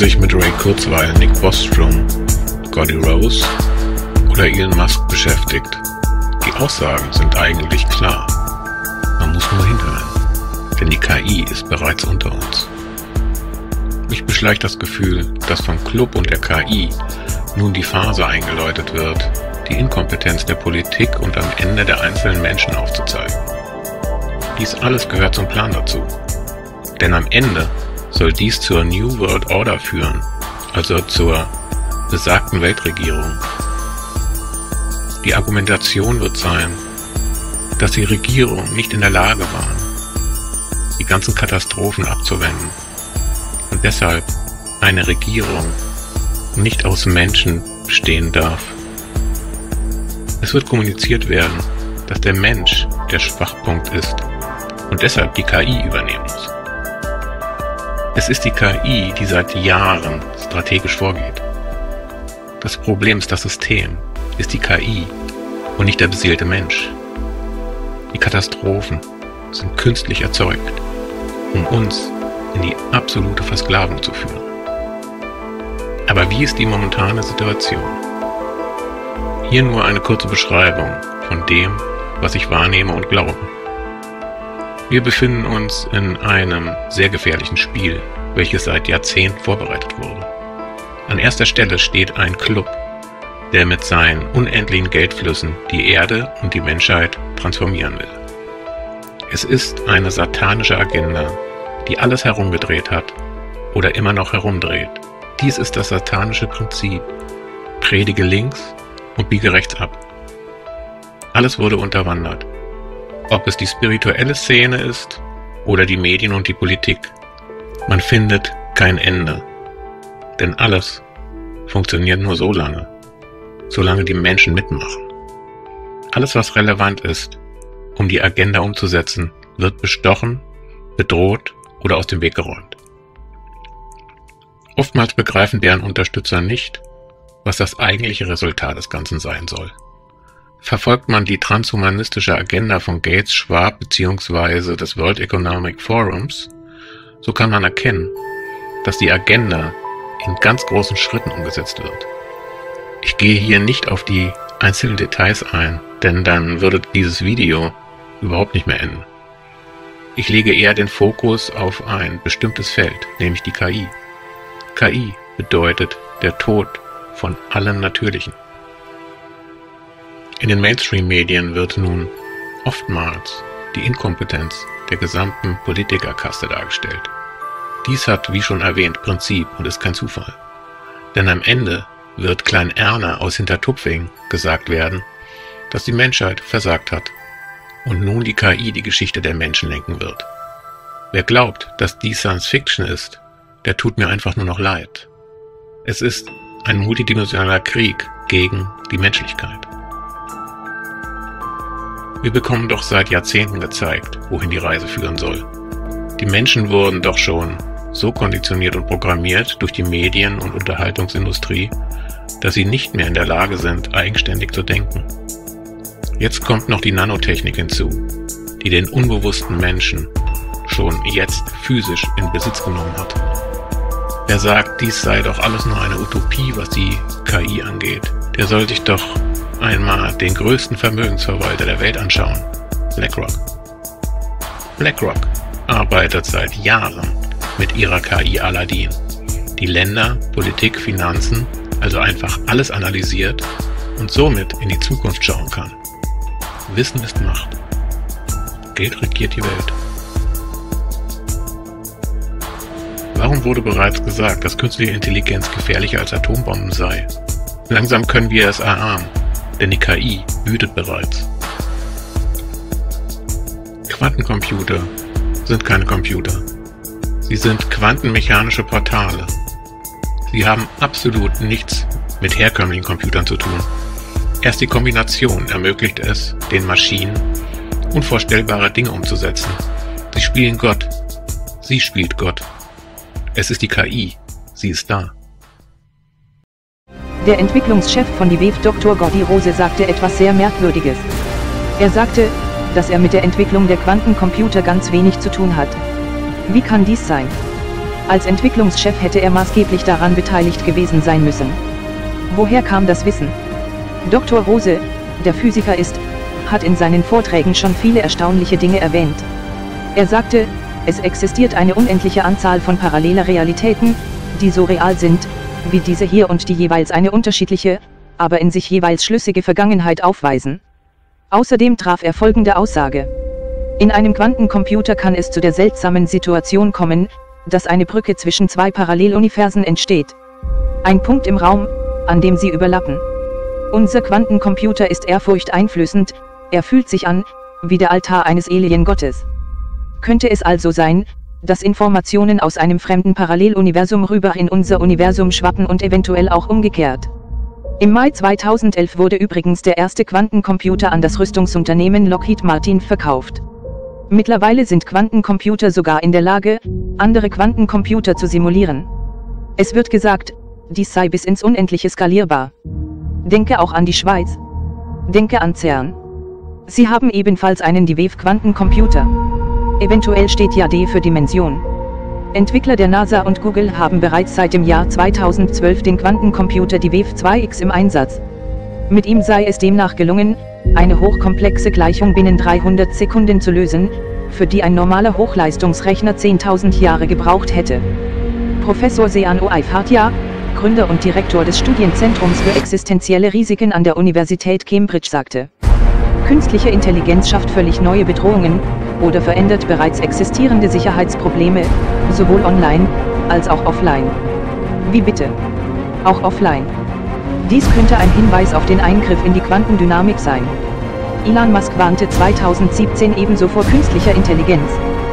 sich mit Ray Kurzweil, Nick Bostrom, Gordy Rose oder Elon Musk beschäftigt. Die Aussagen sind eigentlich klar. Man muss nur hinhören, denn die KI ist bereits unter uns. Mich beschleicht das Gefühl, dass vom Club und der KI nun die Phase eingeläutet wird, die Inkompetenz der Politik und am Ende der einzelnen Menschen aufzuzeigen. Dies alles gehört zum Plan dazu. Denn am Ende soll dies zur New World Order führen, also zur besagten Weltregierung. Die Argumentation wird sein, dass die Regierung nicht in der Lage war, die ganzen Katastrophen abzuwenden und deshalb eine Regierung nicht aus Menschen bestehen darf. Es wird kommuniziert werden, dass der Mensch der Schwachpunkt ist und deshalb die KI übernehmen muss. Es ist die KI, die seit Jahren strategisch vorgeht. Das Problem ist das System, ist die KI und nicht der beseelte Mensch. Die Katastrophen sind künstlich erzeugt, um uns in die absolute Versklavung zu führen. Aber wie ist die momentane Situation? Hier nur eine kurze Beschreibung von dem, was ich wahrnehme und glaube. Wir befinden uns in einem sehr gefährlichen Spiel, welches seit Jahrzehnten vorbereitet wurde. An erster Stelle steht ein Club, der mit seinen unendlichen Geldflüssen die Erde und die Menschheit transformieren will. Es ist eine satanische Agenda, die alles herumgedreht hat oder immer noch herumdreht. Dies ist das satanische Prinzip. Predige links und biege rechts ab. Alles wurde unterwandert. Ob es die spirituelle Szene ist oder die Medien und die Politik. Man findet kein Ende. Denn alles funktioniert nur so lange, solange die Menschen mitmachen. Alles, was relevant ist, um die Agenda umzusetzen, wird bestochen, bedroht oder aus dem Weg geräumt. Oftmals begreifen deren Unterstützer nicht, was das eigentliche Resultat des Ganzen sein soll. Verfolgt man die transhumanistische Agenda von Gates, Schwab bzw. des World Economic Forums, so kann man erkennen, dass die Agenda in ganz großen Schritten umgesetzt wird. Ich gehe hier nicht auf die einzelnen Details ein, denn dann würde dieses Video überhaupt nicht mehr enden. Ich lege eher den Fokus auf ein bestimmtes Feld, nämlich die KI. KI bedeutet der Tod von allem Natürlichen. In den Mainstream-Medien wird nun oftmals die Inkompetenz der gesamten Politikerkaste dargestellt. Dies hat, wie schon erwähnt, Prinzip und ist kein Zufall. Denn am Ende wird Klein Erna aus Hintertupfing gesagt werden, dass die Menschheit versagt hat und nun die KI die Geschichte der Menschen lenken wird. Wer glaubt, dass dies Science Fiction ist, der tut mir einfach nur noch leid. Es ist ein multidimensionaler Krieg gegen die Menschlichkeit. Wir bekommen doch seit Jahrzehnten gezeigt, wohin die Reise führen soll. Die Menschen wurden doch schon so konditioniert und programmiert durch die Medien- und Unterhaltungsindustrie, dass sie nicht mehr in der Lage sind, eigenständig zu denken. Jetzt kommt noch die Nanotechnik hinzu, die den unbewussten Menschen schon jetzt physisch in Besitz genommen hat. Wer sagt, dies sei doch alles nur eine Utopie, was die KI angeht, der soll sich doch einmal den größten Vermögensverwalter der Welt anschauen, BlackRock. BlackRock arbeitet seit Jahren mit ihrer KI Aladdin, die Länder, Politik, Finanzen, also einfach alles analysiert und somit in die Zukunft schauen kann. Wissen ist Macht. Geld regiert die Welt. Warum wurde bereits gesagt, dass künstliche Intelligenz gefährlicher als Atombomben sei? Langsam können wir es erahnen, denn die KI wütet bereits. Quantencomputer sind keine Computer. Sie sind quantenmechanische Portale. Sie haben absolut nichts mit herkömmlichen Computern zu tun. Erst die Kombination ermöglicht es, den Maschinen unvorstellbare Dinge umzusetzen. Sie spielen Gott. Sie spielt Gott. Es ist die KI. Sie ist da. Der Entwicklungschef von DIBEV, Dr. Gordy Rose, sagte etwas sehr Merkwürdiges. Er sagte, dass er mit der Entwicklung der Quantencomputer ganz wenig zu tun hat. Wie kann dies sein? Als Entwicklungschef hätte er maßgeblich daran beteiligt gewesen sein müssen. Woher kam das Wissen? Dr. Rose, der Physiker ist, hat in seinen Vorträgen schon viele erstaunliche Dinge erwähnt. Er sagte, es existiert eine unendliche Anzahl von paralleler Realitäten, die so real sind, wie diese hier und die jeweils eine unterschiedliche, aber in sich jeweils schlüssige Vergangenheit aufweisen. Außerdem traf er folgende Aussage: In einem Quantencomputer kann es zu der seltsamen Situation kommen, dass eine Brücke zwischen zwei Paralleluniversen entsteht. Ein Punkt im Raum, an dem sie überlappen. Unser Quantencomputer ist ehrfurchteinflößend, er fühlt sich an, wie der Altar eines Alien-Gottes. Könnte es also sein, dass Informationen aus einem fremden Paralleluniversum rüber in unser Universum schwappen und eventuell auch umgekehrt? Im Mai 2011 wurde übrigens der erste Quantencomputer an das Rüstungsunternehmen Lockheed Martin verkauft. Mittlerweile sind Quantencomputer sogar in der Lage, andere Quantencomputer zu simulieren. Es wird gesagt, dies sei bis ins Unendliche skalierbar. Denke auch an die Schweiz. Denke an CERN. Sie haben ebenfalls einen D-Wave-Quantencomputer. Eventuell steht ja D für Dimension. Entwickler der NASA und Google haben bereits seit dem Jahr 2012 den Quantencomputer D-Wave 2X im Einsatz. Mit ihm sei es demnach gelungen, eine hochkomplexe Gleichung binnen 300 Sekunden zu lösen, für die ein normaler Hochleistungsrechner 10.000 Jahre gebraucht hätte. Professor Sean O'Ifhartia, Gründer und Direktor des Studienzentrums für existenzielle Risiken an der Universität Cambridge sagte: Künstliche Intelligenz schafft völlig neue Bedrohungen oder verändert bereits existierende Sicherheitsprobleme, sowohl online als auch offline. Wie bitte? Auch offline. Dies könnte ein Hinweis auf den Eingriff in die Quantendynamik sein. Elon Musk warnte 2017 ebenso vor künstlicher Intelligenz.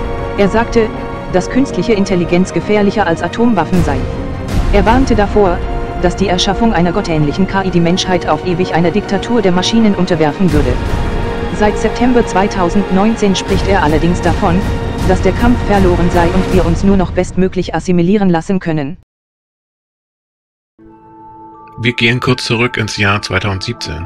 Er sagte, dass künstliche Intelligenz gefährlicher als Atomwaffen sei. Er warnte davor, dass die Erschaffung einer gottähnlichen KI die Menschheit auf ewig einer Diktatur der Maschinen unterwerfen würde. Seit September 2019 spricht er allerdings davon, dass der Kampf verloren sei und wir uns nur noch bestmöglich assimilieren lassen können. Wir gehen kurz zurück ins Jahr 2017.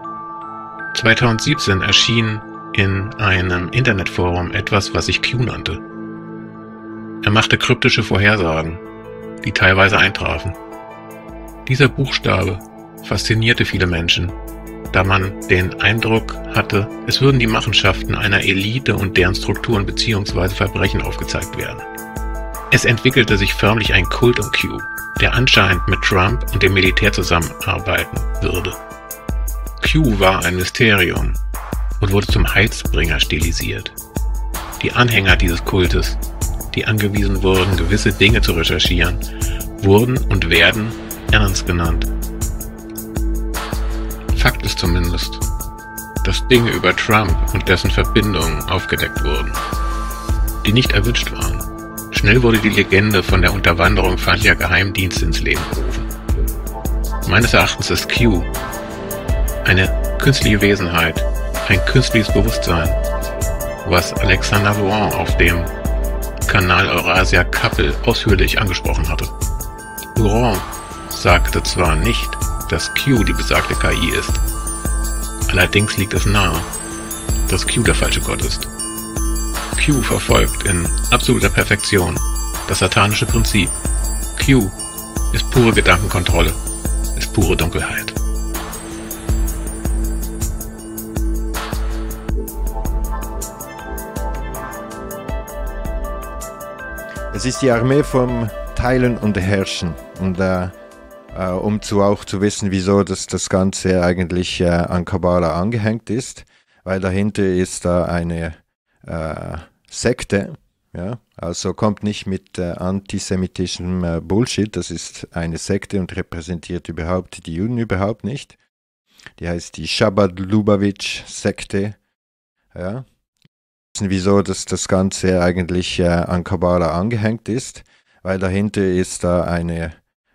2017 erschien in einem Internetforum etwas, was sich Q nannte. Er machte kryptische Vorhersagen, die teilweise eintrafen. Dieser Buchstabe faszinierte viele Menschen, da man den Eindruck hatte, es würden die Machenschaften einer Elite und deren Strukturen bzw. Verbrechen aufgezeigt werden. Es entwickelte sich förmlich ein Kult um Q, der anscheinend mit Trump und dem Militär zusammenarbeiten würde. Q war ein Mysterium und wurde zum Heilsbringer stilisiert. Die Anhänger dieses Kultes, die angewiesen wurden, gewisse Dinge zu recherchieren, wurden und werden ernst genannt. Fakt ist zumindest, dass Dinge über Trump und dessen Verbindungen aufgedeckt wurden, die nicht erwünscht waren. Schnell wurde die Legende von der Unterwanderung feindlicher Geheimdienste ins Leben gerufen. Meines Erachtens ist Q eine künstliche Wesenheit, ein künstliches Bewusstsein, was Alexander Laurent auf dem Kanal Eurasia Couple ausführlich angesprochen hatte. Laurent sagte zwar nicht, dass Q die besagte KI ist, allerdings liegt es nahe, dass Q der falsche Gott ist. Q verfolgt in absoluter Perfektion das satanische Prinzip. Q ist pure Gedankenkontrolle, ist pure Dunkelheit. Es ist die Armee vom Teilen und Herrschen. Und um auch zu wissen, wieso das Ganze eigentlich an Kabbala angehängt ist, weil dahinter ist da eine Sekte, ja, also kommt nicht mit antisemitischem Bullshit, das ist eine Sekte und repräsentiert überhaupt die Juden überhaupt nicht. Die heißt die Chabad-Lubavitch-Sekte, ja. Wieso das Ganze eigentlich an Kabbala angehängt ist, weil dahinter ist da eine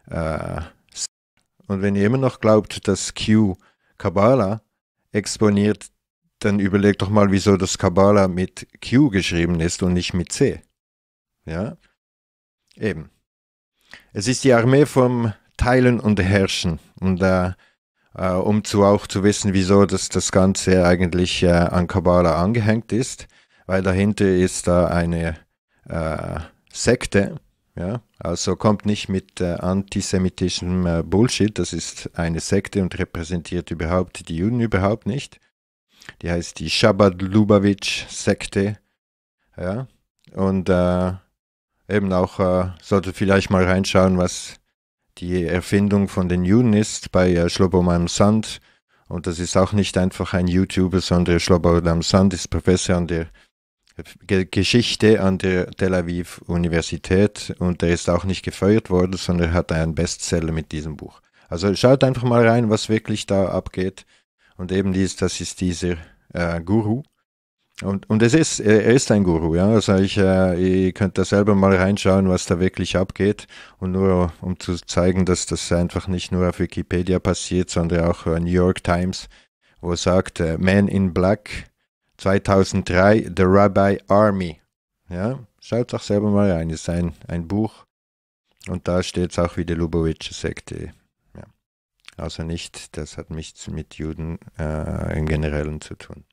und wenn ihr immer noch glaubt, dass Q Kabbala exponiert, dann überlegt doch mal, wieso das Kabbala mit Q geschrieben ist und nicht mit C. Ja, eben. Es ist die Armee vom Teilen und Herrschen. Und um auch zu wissen, wieso das Ganze eigentlich an Kabbala angehängt ist, weil dahinter ist da eine Sekte, Ja, also kommt nicht mit antisemitischem Bullshit. Das ist eine Sekte und repräsentiert überhaupt die Juden überhaupt nicht. Die heißt die Chabad-Lubavitch-Sekte. Ja, und eben auch sollte vielleicht mal reinschauen, was die Erfindung von den Juden ist bei Shlomo Sand. Und das ist auch nicht einfach ein YouTuber, sondern Shlomo Sand ist Professor an der Geschichte an der Tel Aviv Universität und er ist auch nicht gefeuert worden, sondern er hat einen Bestseller mit diesem Buch. Also schaut einfach mal rein, was wirklich da abgeht. Und eben das ist dieser Guru. Und er ist ein Guru, ja. Also ihr könnt da selber mal reinschauen, was da wirklich abgeht. Und nur um zu zeigen, dass das einfach nicht nur auf Wikipedia passiert, sondern auch New York Times, wo es sagt, Man in Black 2003, The Rabbi Army. Ja, schaut doch selber mal rein, ist ein Buch. Und da steht es auch wie die Lubavitcher-Sekte. Ja. Also nicht, das hat nichts mit Juden im Generellen zu tun.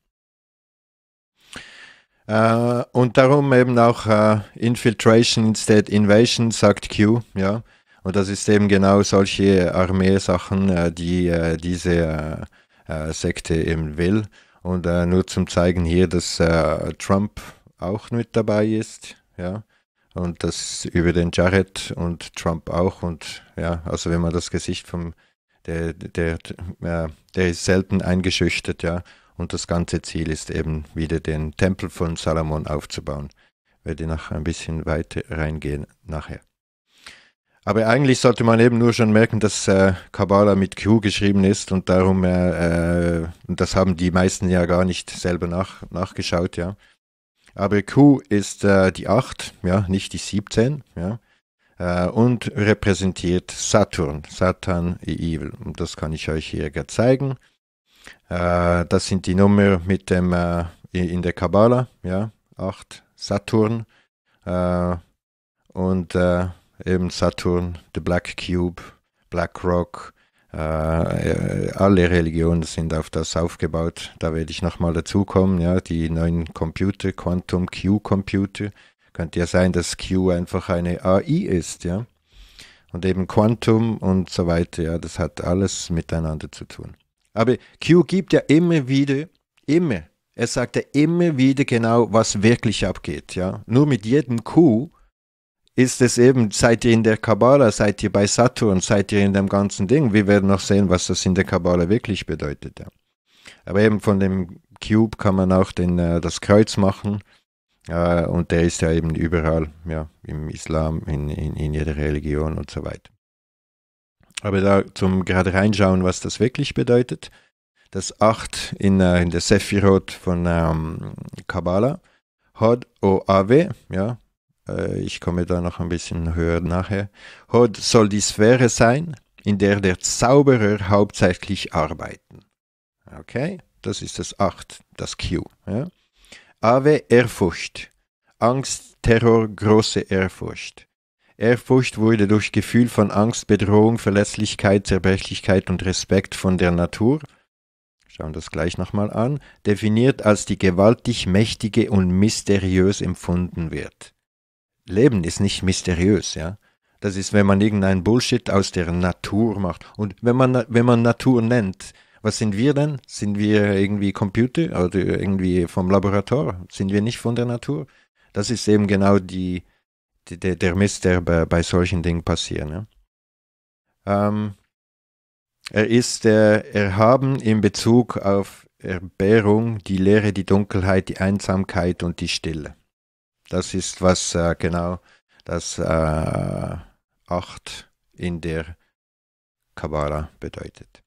Und darum eben auch Infiltration instead Invasion, sagt Q, ja. Und das ist eben genau solche Armeesachen, die diese Sekte eben will. Und nur zum Zeigen hier, dass Trump auch mit dabei ist, ja. Und das über den Jared und Trump auch. Und ja, also wenn man das Gesicht der ist selten eingeschüchtert, ja. Und das ganze Ziel ist eben wieder den Tempel von Salomon aufzubauen. Werde noch ein bisschen weiter reingehen nachher. Aber eigentlich sollte man eben nur schon merken, dass Kabbalah mit Q geschrieben ist und darum, und das haben die meisten ja gar nicht selber nachgeschaut, ja. Aber Q ist die 8, ja, nicht die 17, ja, und repräsentiert Saturn, Satan, Evil. Und das kann ich euch hier zeigen. Das sind die Nummer mit dem in der Kabbalah, ja, 8, Saturn und eben Saturn, the Black Cube, Black Rock, alle Religionen sind auf das aufgebaut. Da werde ich nochmal dazukommen, ja, die neuen Computer, Quantum Q-Computer. Könnte ja sein, dass Q einfach eine AI ist, ja. Und eben Quantum und so weiter, ja, das hat alles miteinander zu tun. Aber Q gibt ja immer wieder, er sagt ja immer wieder genau, was wirklich abgeht, ja. Nur mit jedem Q ist es eben, seid ihr in der Kabbalah, seid ihr bei Saturn, seid ihr in dem ganzen Ding. Wir werden noch sehen, was das in der Kabbalah wirklich bedeutet. Ja. Aber eben von dem Cube kann man auch das Kreuz machen. Und der ist ja eben überall, ja, im Islam, in jeder Religion und so weiter. Aber da zum gerade reinschauen, was das wirklich bedeutet. Das 8 in der Sephirot von Kabbalah. Hod o Ave, ja. Ich komme da noch ein bisschen höher nachher. Hod soll die Sphäre sein, in der Zauberer hauptsächlich arbeiten. Okay, das ist das 8, das Q. Ja. Ave, Ehrfurcht. Angst, Terror, große Ehrfurcht. Ehrfurcht wurde durch Gefühl von Angst, Bedrohung, Verletzlichkeit, Zerbrechlichkeit und Respekt von der Natur, schauen das gleich nochmal an, definiert als die gewaltig mächtige und mysteriös empfunden wird. Leben ist nicht mysteriös, ja. Das ist, wenn man irgendeinen Bullshit aus der Natur macht. Und wenn man Natur nennt, was sind wir denn? Sind wir irgendwie Computer oder irgendwie vom Laborator? Sind wir nicht von der Natur? Das ist eben genau der Mist, der bei solchen Dingen passiert. Ja. Er ist erhaben in Bezug auf Erbärung, die Leere, die Dunkelheit, die Einsamkeit und die Stille. Das ist, was genau das 8 in der Kabbalah bedeutet.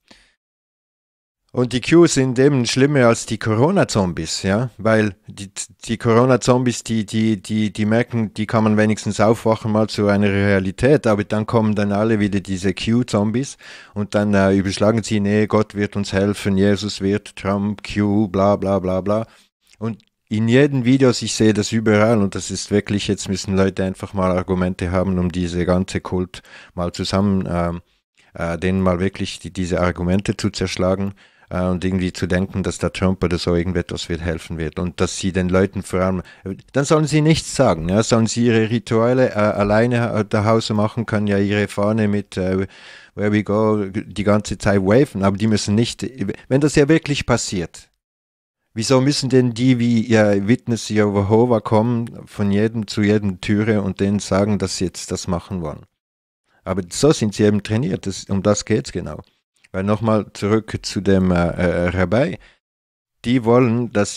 Und die Qs sind eben schlimmer als die Corona-Zombies, ja, weil die Corona-Zombies, die merken, die kann man wenigstens aufwachen mal zu einer Realität, aber dann kommen dann alle wieder diese Q-Zombies und dann überschlagen sie, nee, Gott wird uns helfen, Jesus wird, Trump, Q, bla bla bla bla. Und in jedem Video, ich sehe das überall und das ist wirklich, jetzt müssen Leute einfach mal Argumente haben, um diese ganze Kult mal zusammen, denen mal wirklich diese Argumente zu zerschlagen. und irgendwie zu denken, dass der Trump oder so irgendetwas wird helfen wird und dass sie den Leuten vor allem, dann sollen sie nichts sagen, ja, sollen sie ihre Rituale alleine zu Hause machen, können ja ihre Fahne mit Where we go die ganze Zeit waven, aber die müssen nicht, wenn das ja wirklich passiert, wieso müssen denn die wie ihr Witness Jehovah kommen von jedem zu jedem Türe und denen sagen, dass sie jetzt das machen wollen? Aber so sind sie eben trainiert, um das geht's genau. Weil nochmal zurück zu dem Rabbi, die wollen, dass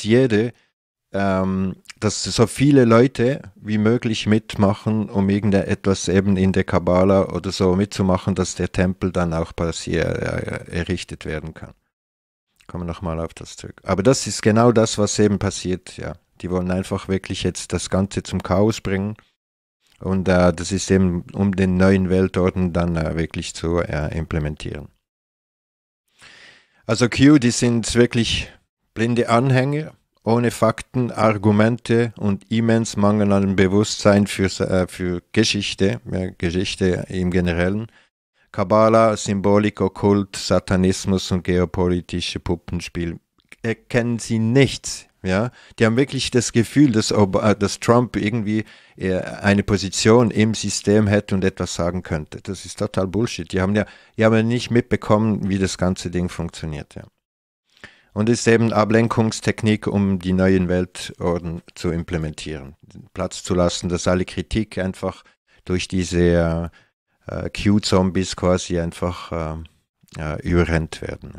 dass so viele Leute wie möglich mitmachen, um irgendetwas eben in der Kabbala oder so mitzumachen, dass der Tempel dann auch errichtet werden kann. Kommen wir nochmal auf das zurück. Aber das ist genau das, was eben passiert, ja. Die wollen einfach wirklich jetzt das Ganze zum Chaos bringen. Und das ist eben, um den neuen Weltorden dann wirklich zu implementieren. Also Q, die sind wirklich blinde Anhänger, ohne Fakten, Argumente und immens Mangel an Bewusstsein für Geschichte, Geschichte im Generellen. Kabbala, Symbolik, Okkult, Satanismus und geopolitische Puppenspiel erkennen sie nichts. Ja? Die haben wirklich das Gefühl, dass Trump irgendwie eine Position im System hätte und etwas sagen könnte. Das ist total Bullshit. Die haben ja nicht mitbekommen, wie das ganze Ding funktioniert. Ja. Und es ist eben Ablenkungstechnik, um die neuen Weltorden zu implementieren. Platz zu lassen, dass alle Kritik einfach durch diese Q-Zombies quasi einfach überrennt werden.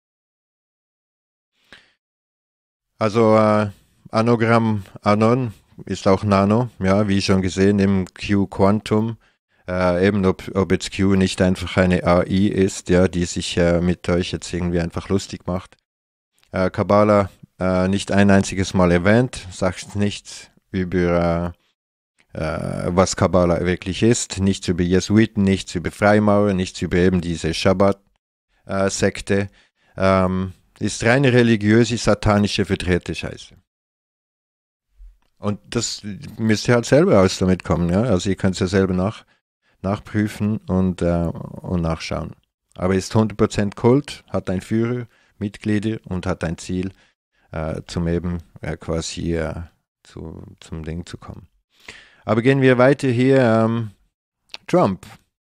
Also Anagramm Anon ist auch Nano, ja, wie schon gesehen im Q-Quantum. Eben ob jetzt Q nicht einfach eine AI ist, ja, die sich mit euch jetzt irgendwie einfach lustig macht. Kabbala nicht ein einziges Mal erwähnt, sagt nichts über was Kabbala wirklich ist, nichts über Jesuiten, nichts über Freimaurer, nichts über eben diese Schabbat-Sekte. Ist reine religiöse, satanische Verdrehte-Scheiße. Und das müsst ihr halt selber aus damit kommen, ja. Also ihr könnt es ja selber nachprüfen und nachschauen. Aber ist 100% Kult, hat einen Führer, Mitglieder und hat ein Ziel, zum eben quasi zum Ding zu kommen. Aber gehen wir weiter hier. Trump.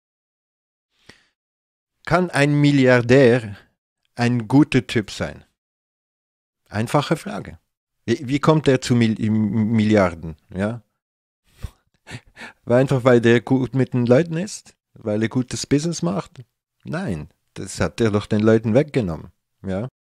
Kann ein Milliardär ein guter Typ sein? Einfache Frage. Wie kommt er zu Milliarden? Ja? Einfach weil der gut mit den Leuten ist? Weil er gutes Business macht? Nein, das hat er doch den Leuten weggenommen. Ja?